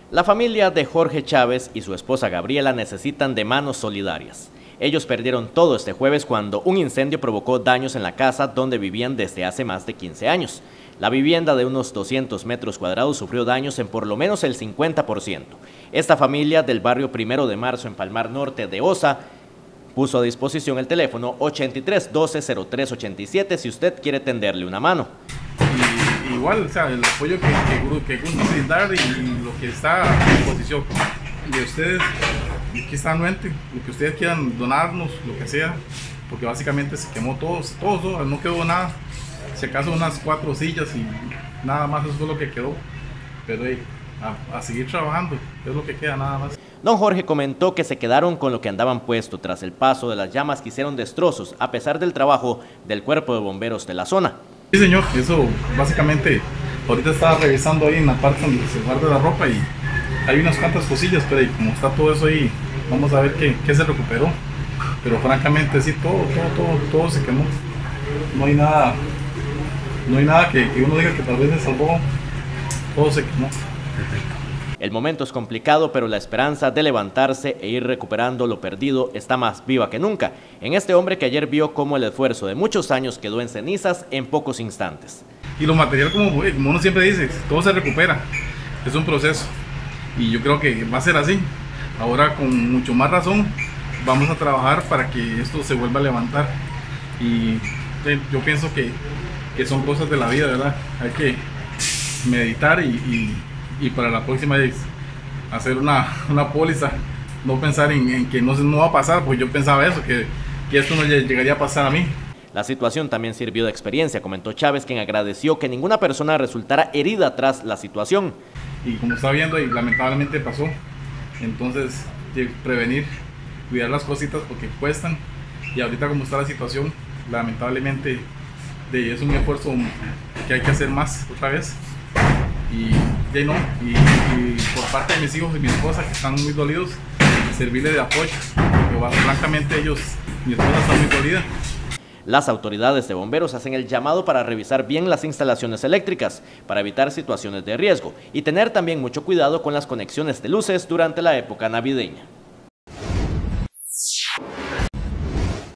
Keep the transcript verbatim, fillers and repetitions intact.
La familia de Jorge Chávez y su esposa Gabriela necesitan de manos solidarias. Ellos perdieron todo este jueves cuando un incendio provocó daños en la casa donde vivían desde hace más de quince años. La vivienda de unos doscientos metros cuadrados sufrió daños en por lo menos el cincuenta por ciento. Esta familia del barrio Primero de Marzo en Palmar Norte de Osa puso a disposición el teléfono ochenta y tres doce cero tres ochenta y siete si usted quiere tenderle una mano. Y, igual, o sea, el apoyo que, que, que gusta brindar y lo que está a disposición de ustedes, aquí está anuente, lo que ustedes quieran donarnos, lo que sea, porque básicamente se quemó todo, todo, no quedó nada, si acaso unas cuatro sillas y nada más, eso fue lo que quedó, pero hey, a, a seguir trabajando, es lo que queda nada más. Don Jorge comentó que se quedaron con lo que andaban puesto tras el paso de las llamas que hicieron destrozos a pesar del trabajo del cuerpo de bomberos de la zona. Sí señor, eso básicamente, ahorita estaba revisando ahí en la parte donde se guarda la ropa y hay unas cuantas cosillas, pero como está todo eso ahí, vamos a ver qué, qué se recuperó. Pero francamente sí, todo, todo, todo, todo se quemó. No hay nada, no hay nada que, que uno diga que tal vez se salvó, todo se quemó. El momento es complicado, pero la esperanza de levantarse e ir recuperando lo perdido está más viva que nunca en este hombre que ayer vio cómo el esfuerzo de muchos años quedó en cenizas en pocos instantes. Y lo material, como, como uno siempre dice, todo se recupera, es un proceso y yo creo que va a ser así. Ahora con mucho más razón vamos a trabajar para que esto se vuelva a levantar y eh, yo pienso que, que son cosas de la vida, ¿verdad? Hay que meditar y, y y para la próxima vez hacer una, una póliza, no pensar en, en que no, no va a pasar, pues yo pensaba eso, que, que esto no llegaría a pasar a mí. La situación también sirvió de experiencia, comentó Chávez, quien agradeció que ninguna persona resultara herida tras la situación. Y como está viendo, y lamentablemente pasó, entonces prevenir, cuidar las cositas porque cuestan, y ahorita como está la situación, lamentablemente de, es un esfuerzo que hay que hacer más otra vez. Y ya no, y, y por parte de mis hijos y mi esposa que están muy dolidos, servirle de apoyo, porque francamente ellos, mi esposa está muy dolida. Las autoridades de bomberos hacen el llamado para revisar bien las instalaciones eléctricas, para evitar situaciones de riesgo y tener también mucho cuidado con las conexiones de luces durante la época navideña.